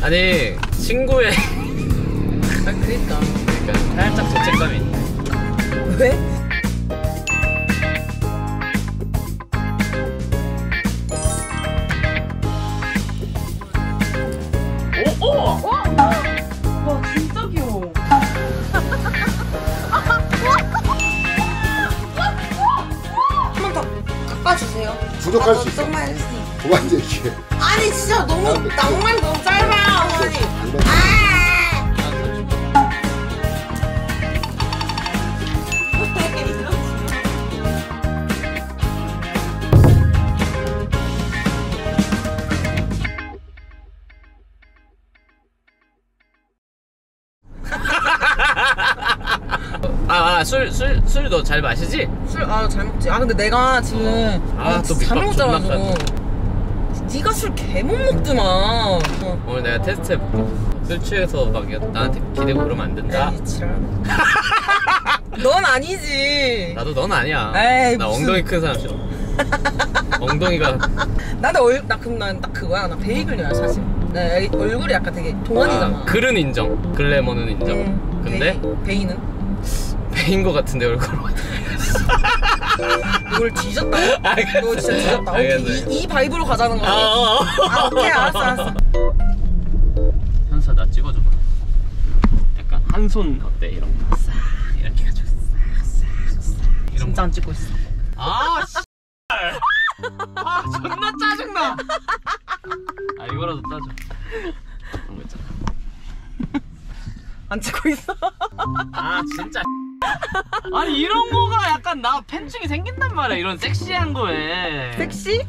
아니 친구의 아 그니까 살짝 죄책감이 있네. 왜? 오! 오! 와 진짜 귀여워. 한 번 더 깎아주세요. 부족할 수 있어. 정말 했으니. 그만 얘기해. 아니 진짜 너무 낭만이 너무 짧아요 어머니. 술 너 잘 마시지? 술 잘 먹지. 근데 내가 지금 또 잘 밑밥 존나 먹어가지고 네가 술 개 못 먹더만. 오늘 내가 테스트 해볼게. 술 취해서 막 나한테 기대고 그러면 안 된다. 에이 지랄. 넌 아니지. 나도 넌 아니야. 에이, 나 무슨... 엉덩이 큰 사람 싫어. 엉덩이가 나도 나 그럼 난 딱 그거야. 나 베이글이야 사실. 내 얼굴이 약간 되게 동안이잖아. 글은 인정. 글래머는 인정. 근데 베이는? 배인 거 같은데 얼굴. 이걸 뒤졌다고? 너 진짜 뒤졌다. 알겠네. 이 바이브로 가자는 거지? 오케이 알았어. 현서 나 찍어줘봐. 약간 한 손 어때? 이런 거 싹 이렇게 가지고 싹 이런 진짜 안 찍고 있어. 존나 짜증나. 이거라도 따줘. 그런 거 있잖아. 안 찍고 있어. 진짜. 아니 이런 거가 약간 나 팬층이 생긴단 말이야. 이런 섹시한 거에. 섹시?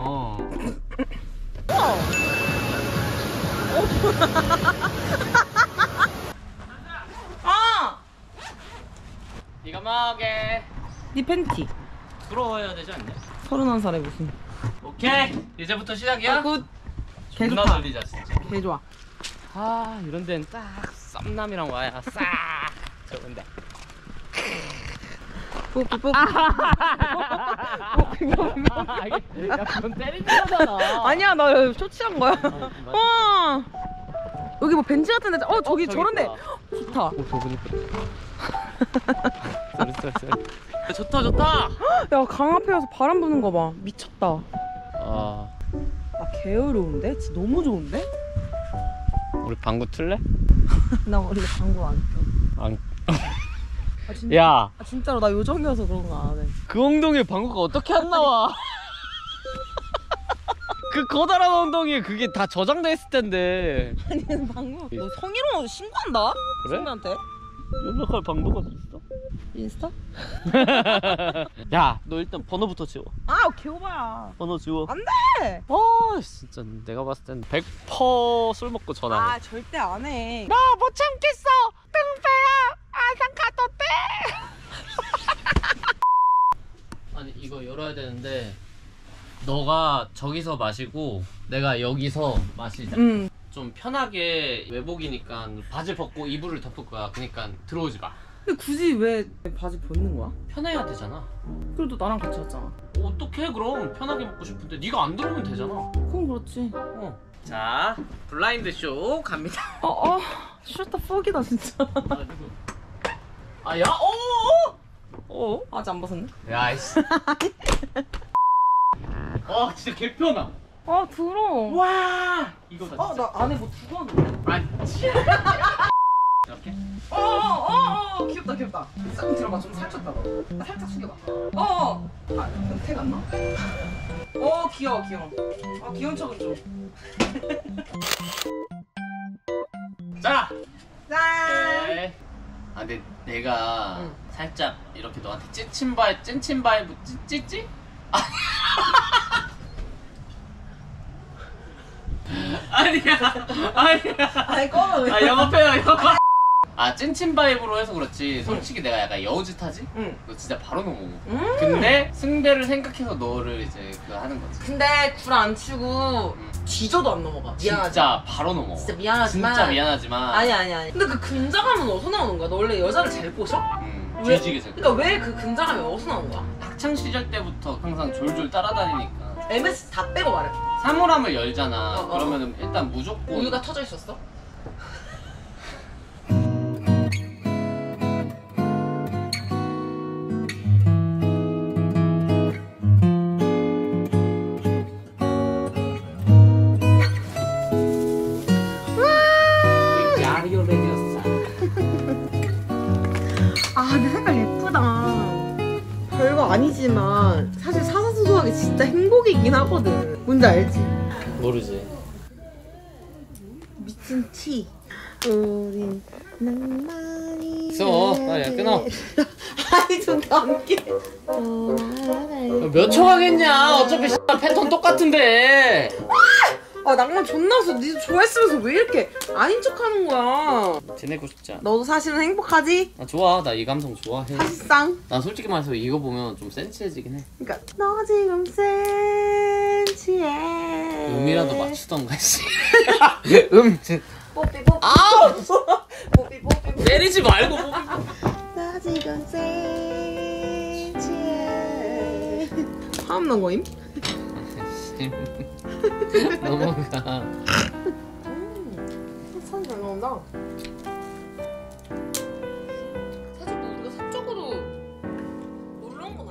이거 먹게. 네 팬티 부러워야 되지 않냐? 31살에 무슨. 오케이 이제부터 시작이야? 굿. 존나 좋다. 놀리자 진짜. 개 좋아. 이런 데는 딱 썸남이랑 와야 싹 좋은데. 뽀뽀. 야 그건 때리는 거잖아. 아니야 나 쇼치한 거야. 여기 뭐 벤치 같은 데. 저기 저런데. 좋다. 저분 이쁘다. 좋다. 야 강 앞에 와서 바람 부는 거 봐. 미쳤다. 게으로운데? 진짜 너무 좋은데? 우리 방구 틀래? 나 원래 방구 안 껴. 진짜? 야 진짜로 나 요정이어서 그런 거 안 해. 그 엉덩이에 방구가 어떻게 안 나와? 그 커다란 엉덩이에 그게 다 저장돼 있을 텐데. 아니 방구 너 성희롱 신고한다? 그래? 친구한테? 연락할 방도가 있어? 인스타? 야 너 일단 번호부터 지워. 개오바야. 번호 지워. 안돼. 진짜 내가 봤을 땐 100% 술 먹고 전화해. 절대 안 해. 나 못 참겠어. 뚱배야 아상카토떼. 아니 이거 열어야 되는데 너가 저기서 마시고 내가 여기서 마시자. 좀 편하게 외복이니까 바지 벗고 이불을 덮을 거야. 그러니까 들어오지 마. 근데 굳이 왜 바지 벗는 거야? 편해야 되잖아. 그래도 나랑 같이 왔잖아. 어떡해 그럼 편하게 먹고 싶은데 네가 안 들어오면 되잖아. 그럼 그렇지. 자 블라인드 쇼 갑니다. 슈터 퍽이다 진짜. 야 아직 안 벗었네? 야이씨. 진짜 개편하. 더러워. 와 이거다. 나 안에 뭐 두고 왔는데? 이렇게? 귀엽다. 싹 들어봐. 좀 살쪘다 너. 살짝 숙여봐. 태가 안 나? 귀여워. 귀여운 척은 좀. 자! 짠! 네. 근데 내가 살짝 이렇게 너한테 찐친 바이브 찌찌? 아니야. 꺼져. 영업해요. 찐친 바이브로 해서 그렇지. 솔직히 내가 약간 여우짓하지? 너 진짜 바로 넘어오. 근데 승배를 생각해서 너를 이제 하는 거지. 근데 굴 안 치고 뒤져도 안 넘어가. 미안하지. 진짜 바로 넘어가. 진짜 미안하지만. 진짜 미안하지만. 아니. 근데 그 근자감은 어디서 나오는 거야? 너 원래 여자를 잘 꼬셔? 뒤지게 생. 그러니까 왜 그 근자감이 어디서 나오는 거야? 학창 시절 때부터 항상 졸졸 따라다니니까 MS 다 빼고 말해. 사물함을 열잖아. 그러면은 일단 무조건 우유가 터져 있었어? 아 근데 색깔 예쁘다. 별거 아니지만 사실 사사소소하게 진짜 행복이긴 하거든. 뭔지 알지? 모르지. 미친 티. 우린 낭만이. 써. 빨리 끊어. 아니 좀 남게. 몇 초 하겠냐? 어차피 패턴 똑같은데. 아 낭만 존나 없어. 니도 좋아했으면서 왜 이렇게 아닌 척하는 거야? 지내고 싶지 않아. 너도 사실은 행복하지? 나 좋아. 나 이 감성 좋아해. 사실상. 난 솔직히 말해서 이거 보면 좀 센치해지긴 해. 그러니까 너 지금 센치해. 음이라도 맞추던가 씨. 뽀삐 뽀삐. 아우! 뽀삐 뽀삐 뽀삐. 때리지 말고 뽀삐. 나 지금 센치해. 화음 난 거임? 넘어가. 참 잘 나온다. 사실 뭐 우리가 사적으로 놀러 온 건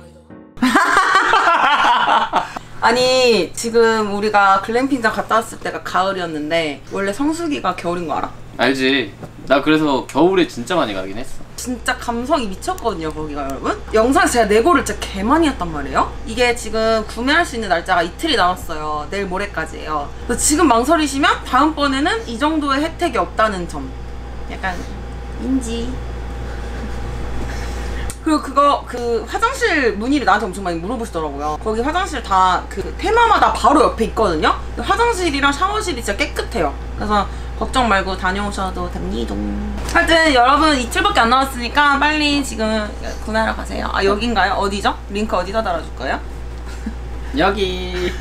아니잖아. 아니 지금 우리가 글램핑장 갔다 왔을 때가 가을이었는데 원래 성수기가 겨울인 거 알아? 알지. 나 그래서 겨울에 진짜 많이 가긴 했어. 진짜 감성이 미쳤거든요 거기가 여러분. 영상에서 제가 내고를 진짜 개 많이 했단 말이에요. 이게 지금 구매할 수 있는 날짜가 이틀이 남았어요. 내일 모레까지예요. 그래서 지금 망설이시면 다음번에는 이 정도의 혜택이 없다는 점 약간 인지. 그리고 그 화장실 문의를 나한테 엄청 많이 물어보시더라고요. 거기 화장실 다 그 테마마다 바로 옆에 있거든요. 화장실이랑 샤워실이 진짜 깨끗해요. 그래서 걱정 말고 다녀오셔도 됩니다. 하여튼 여러분 이틀밖에 안 남았으니까 빨리 지금 구매하러 가세요. 아 여긴가요? 어디죠? 링크 어디다 달아줄 거예요? 여기.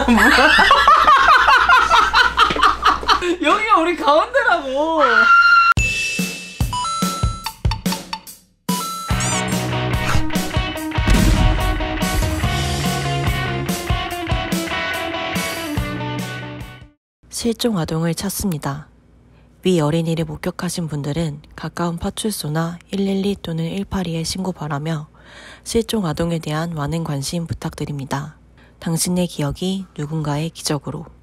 여기가 우리 가운데라고. 실종 아동을 찾습니다. 위 어린이를 목격하신 분들은 가까운 파출소나 112 또는 182에 신고 바라며 실종 아동에 대한 많은 관심 부탁드립니다. 당신의 기억이 누군가의 기적으로.